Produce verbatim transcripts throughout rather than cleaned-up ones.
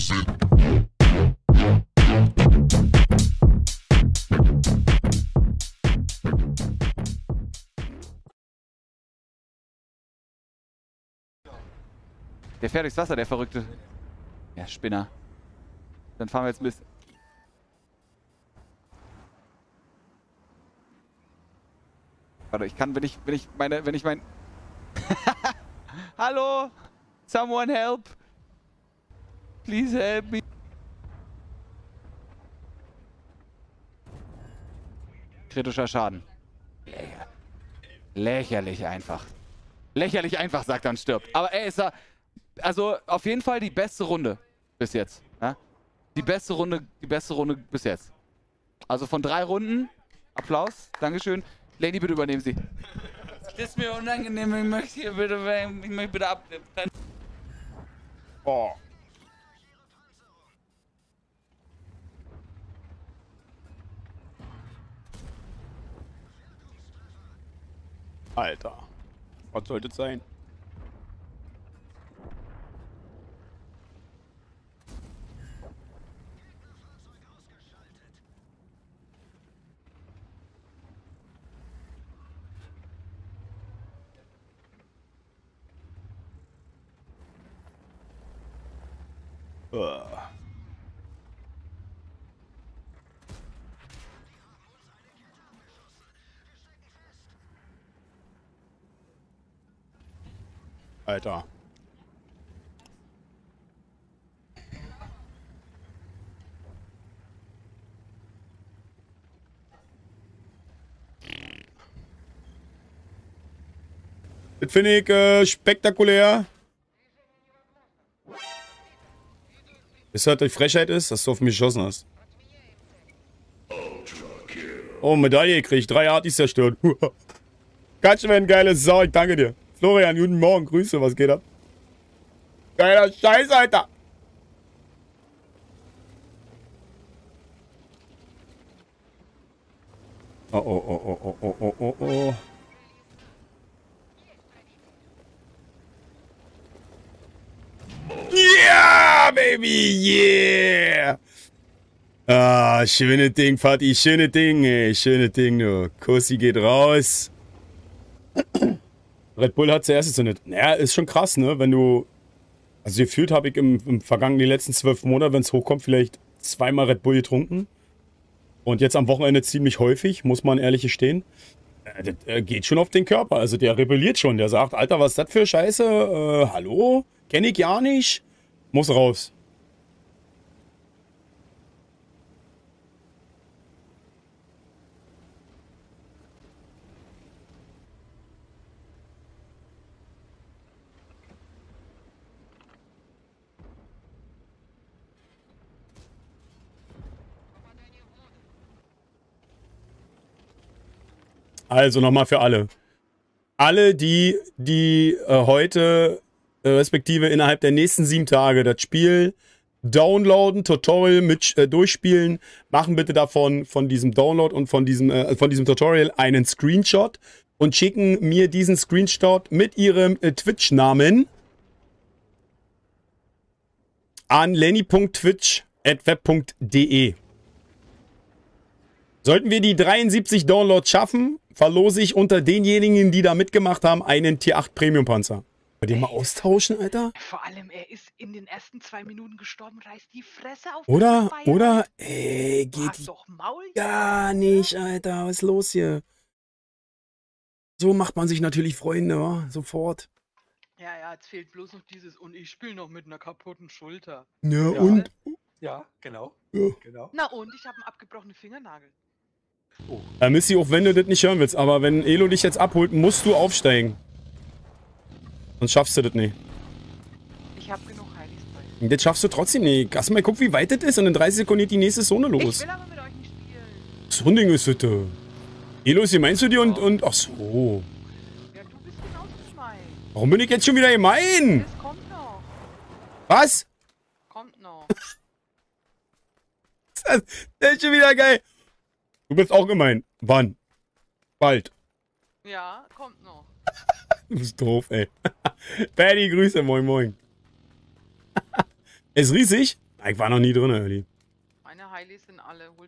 Der fährt durchs Wasser, der Verrückte. Ja, Spinner. Dann fahren wir jetzt ein bisschen. Warte, ich kann, wenn ich, wenn ich meine, wenn ich mein... Hallo? Someone help? Please help me. Kritischer Schaden. Lächer. Lächerlich einfach. Lächerlich einfach, sagt er und stirbt. Aber ey, ist er... Also, auf jeden Fall die beste Runde bis jetzt. Ja? Die beste Runde, die beste Runde bis jetzt. Also von drei Runden. Applaus. Dankeschön. Lady, bitte übernehmen Sie. Das ist mir unangenehm. Ich möchte hier bitte, ich möchte bitte abnehmen. Oh. Alter. Was sollte es sein? Uh. Alter. Das finde ich äh, spektakulär. Wisst ihr, was die Frechheit ist? Dass du auf mich geschossen hast. Oh, Medaille gekriegt. Drei Artis zerstört. Ganz schön geile Sau. Ich danke dir. Florian, guten Morgen. Grüße. Was geht ab? Geiler Scheiß, Alter. Oh, oh, oh, oh, oh, oh, oh, oh, oh. Yeah, baby, yeah! Ah, schöne Ding, Fatih, schöne Ding, ey, schöne Ding, du. Kussi geht raus. Red Bull hat zuerst gezündet. Naja, ist schon krass, ne, wenn du... Also gefühlt habe ich im, im vergangenen, die letzten zwölf Monate, wenn es hochkommt, vielleicht zweimal Red Bull getrunken. Und jetzt am Wochenende ziemlich häufig, muss man ehrlich gestehen. Äh, das äh, geht schon auf den Körper, also der rebelliert schon. Der sagt, Alter, was ist das für Scheiße? Äh, hallo? Kenn ich ja nicht. Muss raus. Also nochmal für alle. Alle, die, die äh, heute, äh, respektive innerhalb der nächsten sieben Tage das Spiel downloaden, Tutorial mit äh, durchspielen, machen bitte davon, von diesem Download und von diesem, äh, von diesem Tutorial einen Screenshot und schicken mir diesen Screenshot mit ihrem äh, Twitch-Namen an lenny punkt twitch at web punkt de. Sollten wir die dreiundsiebzig Downloads schaffen, verlose ich unter denjenigen, die da mitgemacht haben, einen Tier acht Premium-Panzer. Bei dem mal austauschen, Alter? Vor allem, er ist in den ersten zwei Minuten gestorben, reißt die Fresse auf. Oder, oder, ey, geht doch Maul, gar nicht, Alter. Was ist los hier? So macht man sich natürlich Freunde, wa? Sofort. Ja, ja, jetzt fehlt bloß noch dieses und ich spiele noch mit einer kaputten Schulter. Ja, ja. Und? Ja, genau. Ja. genau. Na und, ich habe einen abgebrochenen Fingernagel. Oh. Ja, Missy, auch wenn du das nicht hören willst, aber wenn Elo dich jetzt abholt, musst du aufsteigen. Sonst schaffst du das nicht. Ich habe genug Heilis bei. Das schaffst du trotzdem nicht. Hast du mal geguckt, wie weit das ist und in dreißig Sekunden geht die nächste Zone los. Ich will aber mit euch nicht spielen. So ein Ding ist das. Elo ist gemein zu dir und, und... Ach so. Ja, du bist genauso gemein. Warum bin ich jetzt schon wieder gemein? Das kommt noch. Was? Kommt noch. Das, das ist schon wieder geil. Du bist auch gemein. Wann? Bald. Ja, kommt noch. Du bist doof, ey. Paddy, Grüße, moin moin. Ist riesig? Ich war noch nie drin, Early. Meine Heilis sind alle. Holt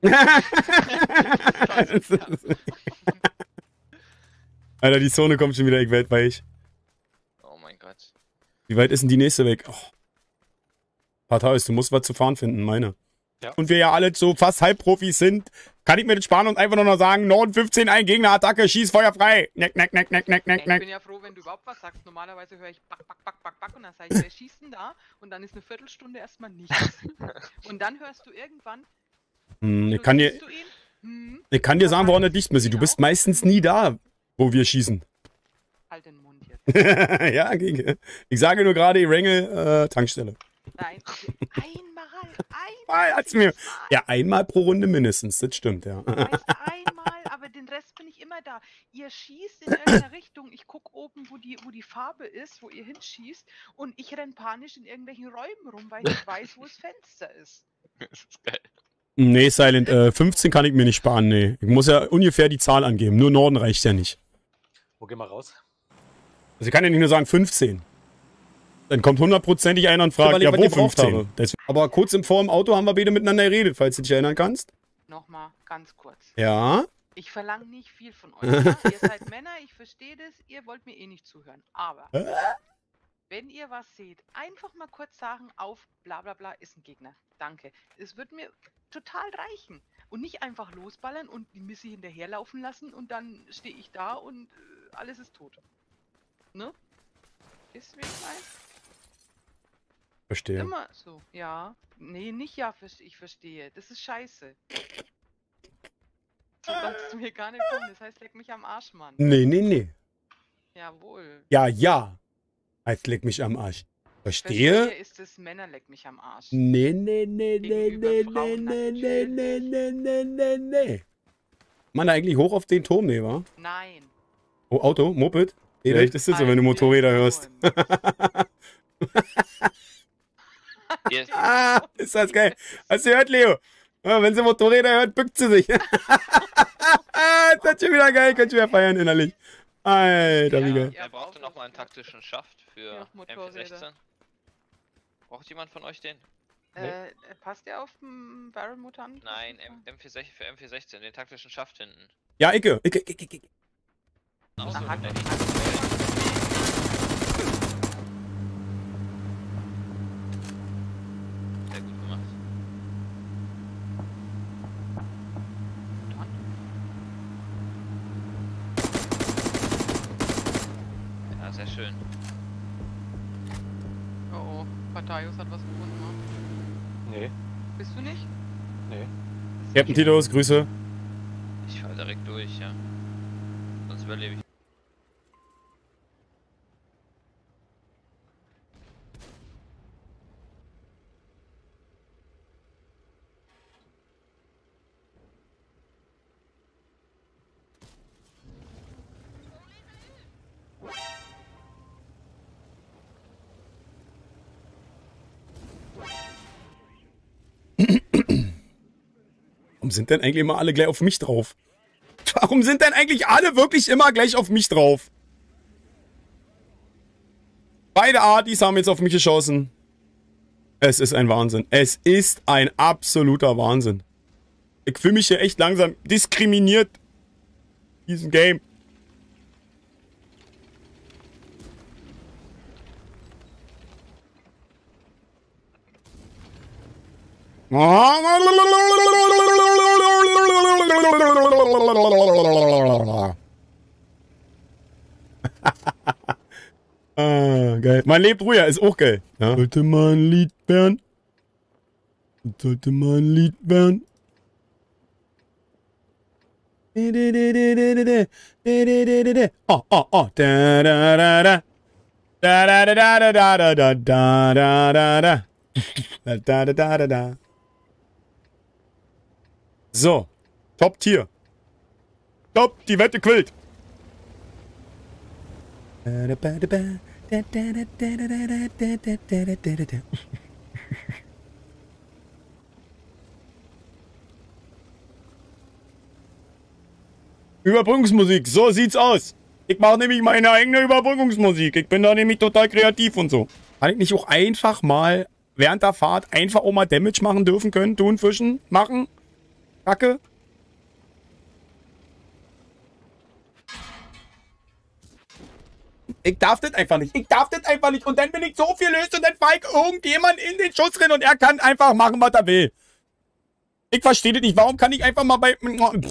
Alter, die Zone kommt schon wieder ich weltweit. Oh mein Gott. Wie weit ist denn die nächste weg? Oh. Parteius, du musst was zu fahren finden, meine. Ja. Und wir ja alle so fast Halbprofis sind, kann ich mir das sparen und einfach nur noch sagen, Norden fünfzehn, ein Gegner, Attacke, schieß, Feuer frei. Neck, neck, neck, neck, neck, neck, Ich neck. bin ja froh, wenn du überhaupt was sagst. Normalerweise höre ich back, back, back, back, back und dann sage ich, wer schießt denn da? Und dann ist eine Viertelstunde erstmal nichts. Und dann hörst du irgendwann, Hm, ich, du kann dir, siehst du ihn? Hm, ich kann dir sagen, woran das liegt, Missy. Du bist meistens nie da, wo wir schießen. halt den Mund jetzt. Ja, gegen. Ich sage nur gerade, Irangel, äh, Tankstelle. Nein, einmal, Ah, einmal. hat's mir. Mal. Ja, einmal pro Runde mindestens, das stimmt, ja. Weißt du, einmal, aber den Rest bin ich immer da. Ihr schießt in irgendeine Richtung, ich gucke oben, wo die, wo die Farbe ist, wo ihr hinschießt und ich renn panisch in irgendwelchen Räumen rum, weil ich weiß, wo das Fenster ist. Das ist geil. Nee, Silent, äh, fünfzehn kann ich mir nicht sparen, nee. Ich muss ja ungefähr die Zahl angeben. Nur Norden reicht ja nicht. Wo gehen wir raus? Also ich kann ja nicht nur sagen fünfzehn. Dann kommt hundertprozentig einer und fragt, ja, wo fünfzehn? Aber kurz im vor im Auto haben wir beide miteinander geredet, falls du dich erinnern kannst. Nochmal, ganz kurz. Ja. Ich verlange nicht viel von euch. Ja? Ihr seid Männer, ich verstehe das, ihr wollt mir eh nicht zuhören. Aber wenn ihr was seht, einfach mal kurz sagen, auf bla bla bla ist ein Gegner. Danke. Es wird mir total reichen. Und nicht einfach losballern und die Missy hinterherlaufen lassen und dann stehe ich da und äh, alles ist tot. Ne? Ist wie ich mein? Verstehe. Immer so. Ja. Nee, nicht ja, vers- ich verstehe. Das ist scheiße. So kannst du mir gar nicht kommen. Das heißt, leck mich am Arsch, Mann. Nee, nee, nee. Jawohl. Ja, ja. Heißt, leck mich am Arsch. Verstehe? Verstehe ist es Männer leck mich am Arsch. Nee, nee, nee, nee, Gegenüber nee, nee, Frauen nee, nee, nee, natürlich. nee, nee, nee, nee. Mann, eigentlich hoch auf den Turm, nee, wa? Nein. Oh, Auto, Moped? Vielleicht ist das so, wenn du Motorräder hörst. Hier ist, Ah, ist das geil. Hast du gehört, Leo? Ja, wenn sie Motorräder hört, bückt sie sich. Das ist schon wieder geil, könnt ihr wieder feiern innerlich. Alter, wie Ja, geil. ja. er brauchte noch mal einen taktischen Schaft für Ja, M vier Motorräder. sechzehn. Braucht jemand von euch den? Äh, passt der auf den Barrel Mutant? Nein, M M vier sechzehn, für M vier sechzehn, den taktischen Schaft hinten. Ja, Icke, Icke, Icke, Icke. Außer Aha. der Sehr gut gemacht. Ja, sehr schön. Oh oh, Parteius hat was gefunden. Ne? Nee, Bist du nicht? nee. Captain Titus, Grüße. Ich fall direkt durch, ja. Sonst überlebe ich. Warum sind denn eigentlich immer alle gleich auf mich drauf? Warum sind denn eigentlich alle wirklich immer gleich auf mich drauf? Beide Artis haben jetzt auf mich geschossen. Es ist ein Wahnsinn. Es ist ein absoluter Wahnsinn. Ich fühle mich hier echt langsam diskriminiert. Diesen Game. Ah, geil. Man lebt ruhiger, ist auch geil. Ja. Sollte mal ein Lied werden. Sollte mal ein Lied werden. Oh, oh, oh. Da, da, da, da. Da, da, da, da, da, da, da, da, da, da, da. Da, da, da, da, da, da. So. Top Tier. Top, die Wette quillt. Überbrückungsmusik, so sieht's aus. Ich mache nämlich meine eigene Überbrückungsmusik. Ich bin da nämlich total kreativ und so. Kann ich nicht auch einfach mal während der Fahrt einfach auch mal Damage machen dürfen können, tun, fischen, machen. Kacke. Ich darf das einfach nicht. Ich darf das einfach nicht. Und dann bin ich so viel löst und dann fahre ich irgendjemand in den Schuss drin und er kann einfach machen, was er will. Ich verstehe das nicht. Warum kann ich einfach mal bei...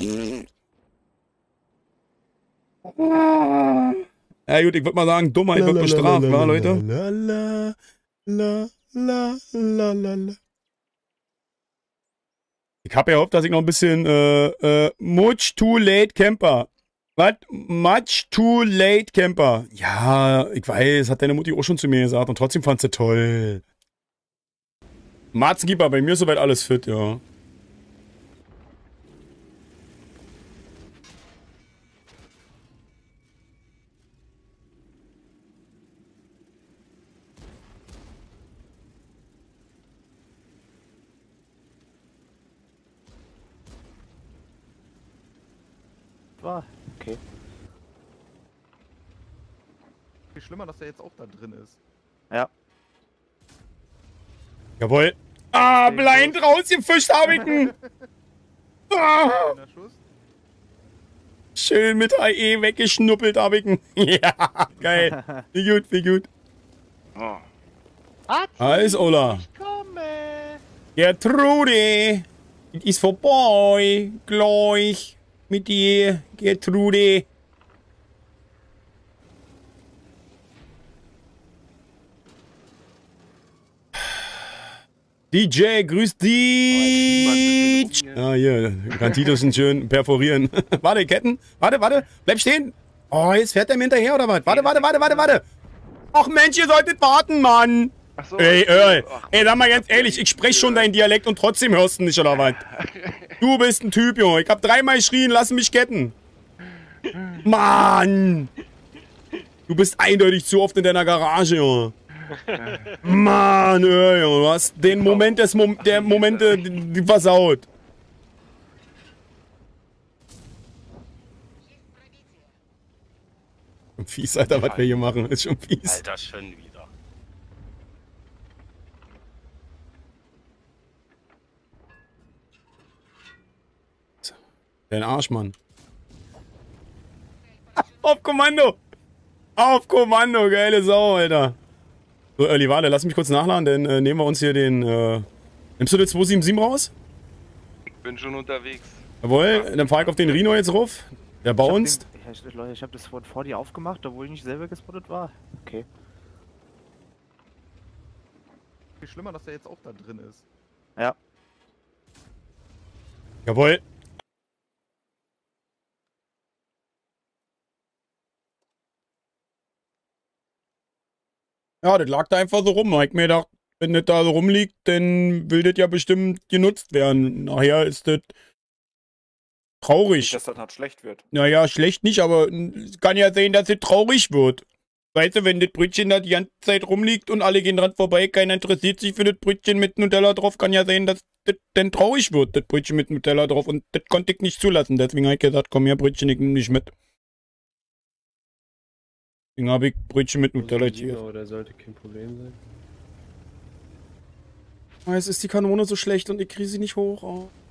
Ja gut, ich würde mal sagen, Dummheit wird bestraft, wa, Leute? La, la, la, la, la, la, la. Ich habe ja gehofft, dass ich noch ein bisschen äh, äh, much too late Camper. Was? Much too late Camper. Ja, ich weiß, hat deine Mutti auch schon zu mir gesagt und trotzdem fand sie toll. Marzenkeeper, bei mir ist soweit alles fit, ja. War. Okay. Viel schlimmer, dass er jetzt auch da drin ist. Ja. Jawohl. Ah, blind rausgefischt habe ich ihn. Ah. Schön mit A E weggeschnuppelt habe ich ihn. Ja, geil. Wie gut, wie gut. Oh. Alles, Ola. Ich komme. Gertrude. Es ist vorbei. Gleich. Mit dir, Gertrude. D J, grüß dich. Ah, hier, kann Titosen schön perforieren. Warte, Ketten. Warte, warte. Bleib stehen. Oh, jetzt fährt er mir hinterher, oder was? Warte, warte, warte, warte, warte. Ach Mensch, ihr solltet warten, Mann. Ach so, ey, ey, ach, ey, sag mal ganz ehrlich, ich spreche schon deinen Dialekt und trotzdem hörst du nicht, oder was? Du bist ein Typ, Junge. Ich hab dreimal geschrien, lass mich ketten. Mann! Du bist eindeutig zu oft in deiner Garage, Junge. Mann, ey, Junge, du hast den Moment des Mom der Momente versaut. Fies, Alter, was wir hier machen, ist schon fies. Alter, schon wieder. Dein Arsch, Mann. Auf Kommando! Auf Kommando, geile Sau, Alter. So, Early, warte, lass mich kurz nachladen, dann äh, nehmen wir uns hier den, äh... Nimmst du den zwei sieben sieben raus? Ich bin schon unterwegs. Jawohl, dann fahr ich auf den Rhino jetzt rauf. Der bounced. Ich hab, Leute, ich hab das Wort vor dir aufgemacht, obwohl ich nicht selber gespottet war. Okay. Viel schlimmer, dass er jetzt auch da drin ist. Ja. Jawohl. Ja, das lag da einfach so rum. Ich mir gedacht, wenn das da so rumliegt, dann will das ja bestimmt genutzt werden. Nachher ist das traurig. Dass das halt schlecht wird. Naja, schlecht nicht, aber es kann ja sein, dass es traurig wird. Weißt du, wenn das Brötchen da die ganze Zeit rumliegt und alle gehen dran vorbei, keiner interessiert sich für das Brötchen mit Nutella drauf, kann ja sein, dass das dann traurig wird, das Brötchen mit Nutella drauf. Und das konnte ich nicht zulassen. Deswegen habe ich gesagt, komm her, Brötchen, ich nehme nicht mit. Deswegen habe ich Brötchen mit Nutella hier. Oder sollte kein Problem sein. Jetzt ist die Kanone so schlecht und ich kriege sie nicht hoch. Oh.